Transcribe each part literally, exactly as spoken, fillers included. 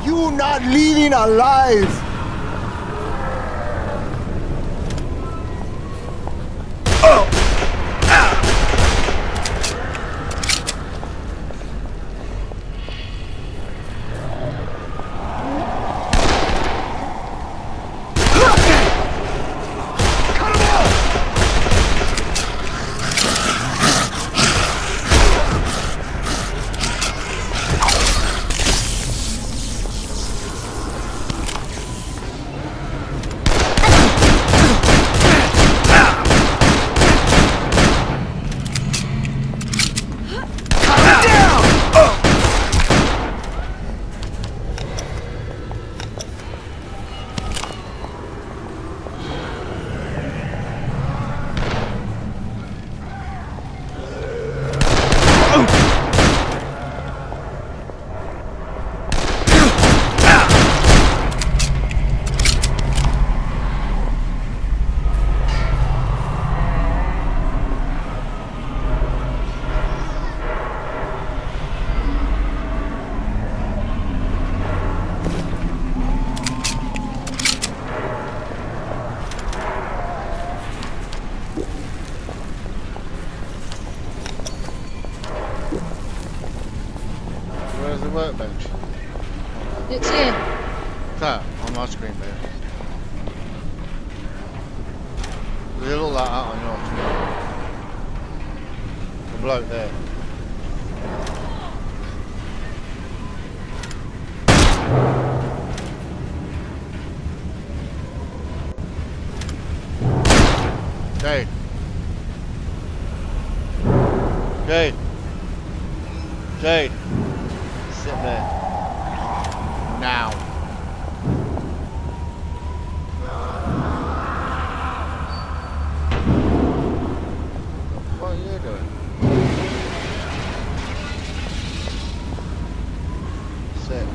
You not leaving alive! Oh! Ah! Where's the workbench? It's here. That, on my screen, babe. Does it look like that on your screen? The bloke there. Jade. Jade. Jade. Sit there. Now. What are you doing? Sit.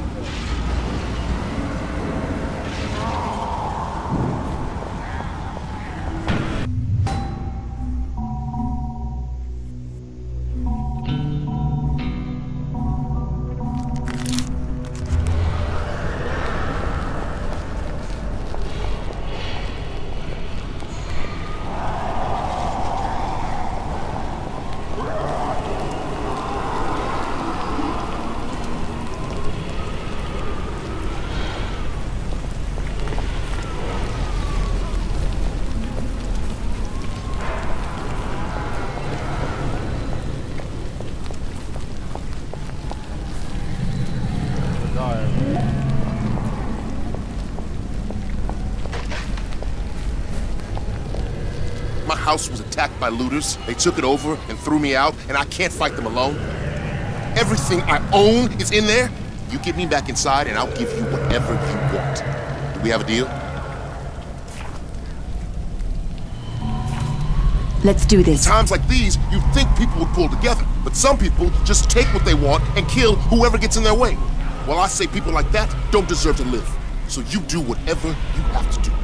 My house was attacked by looters. They took it over and threw me out, and I can't fight them alone. Everything I own is in there. You get me back inside, and I'll give you whatever you want. Do we have a deal? Let's do this. Times like these, you'd think people would pull together, but some people just take what they want and kill whoever gets in their way. Well, I say people like that don't deserve to live. So you do whatever you have to do.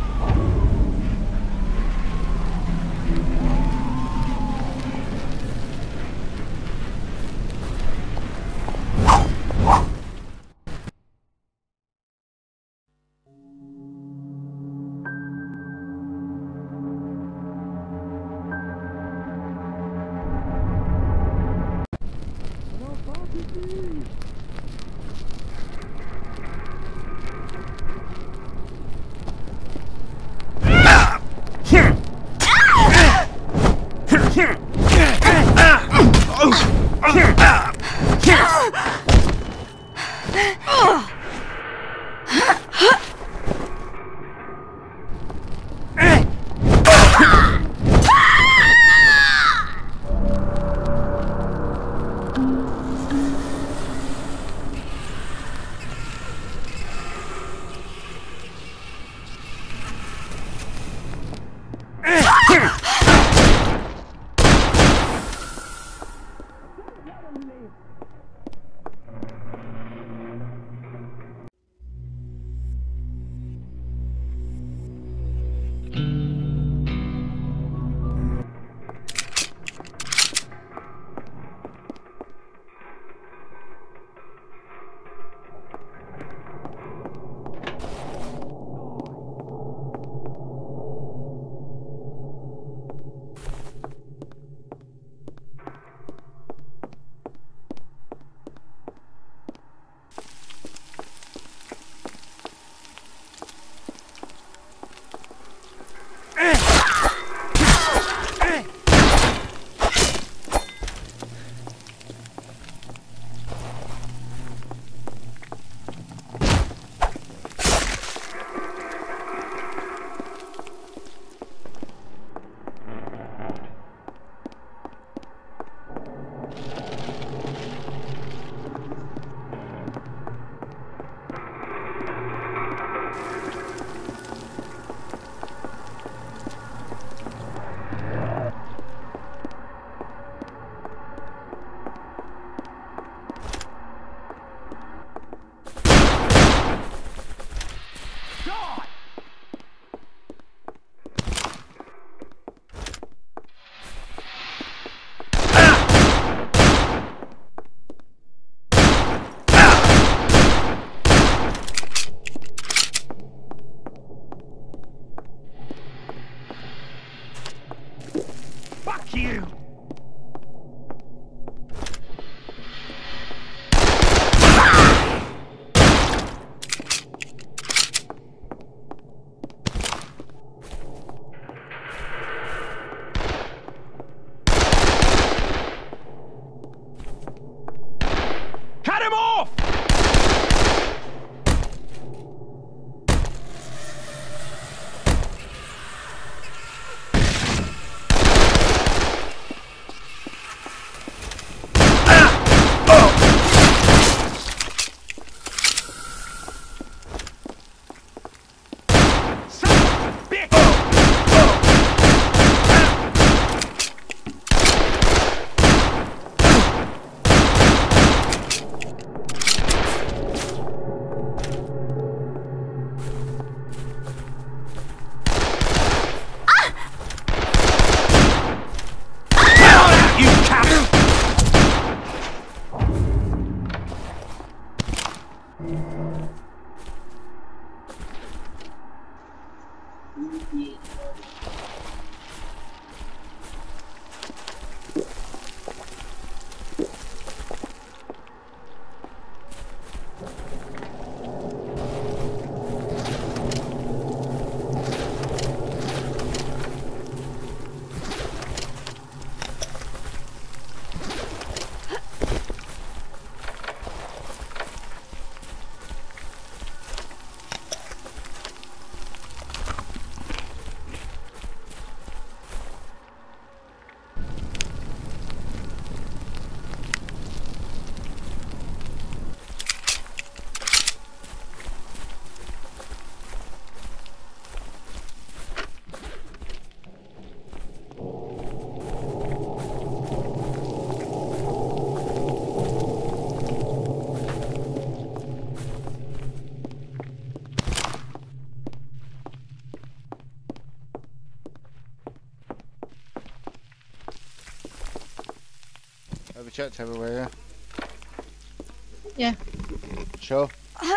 Have you checked everywhere, Yeah. yeah? Sure?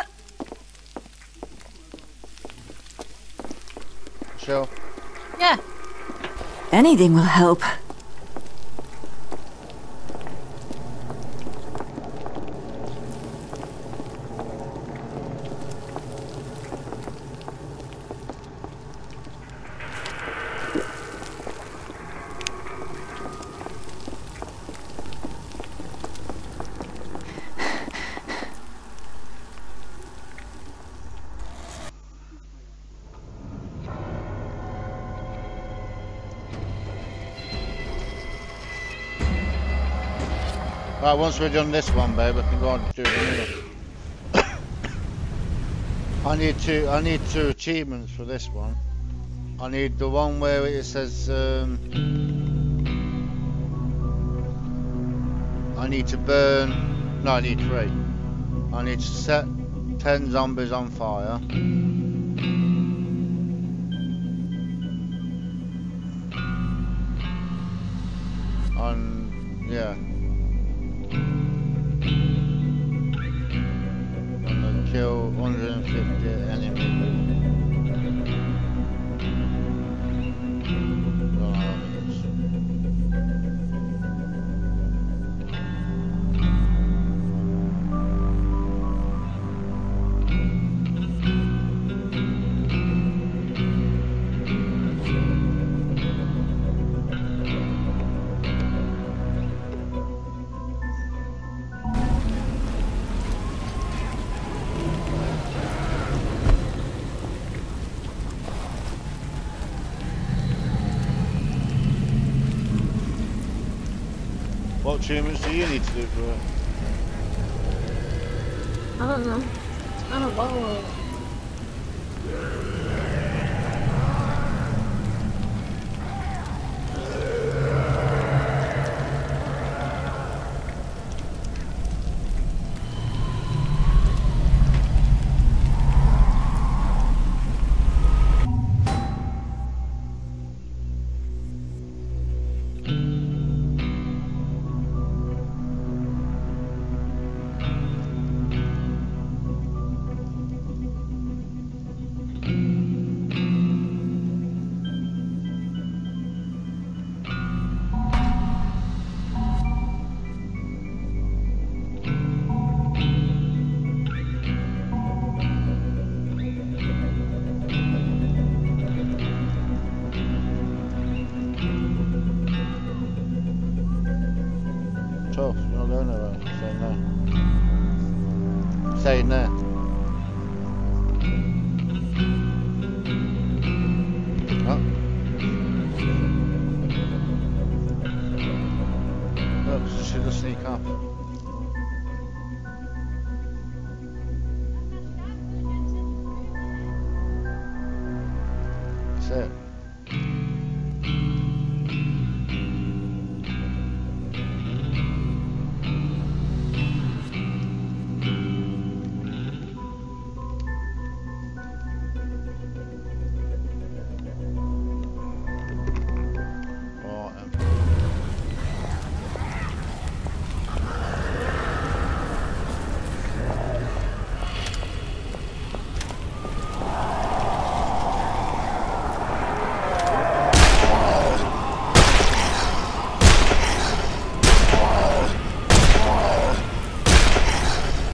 Sure? Yeah. Anything will help. Right, once we've done this one, babe, I can go on and do the other. I need two. I need two achievements for this one. I need the one where it says. Um, I need to burn. No, I need three. I need to set ten zombies on fire. On yeah. Kill one hundred fifty enemies. What achievements do you need to do for it? I don't know. I don't know. Tough, you're not going nowhere. Staying there. Staying there. Oh. Look, she should just sneak up. That's it.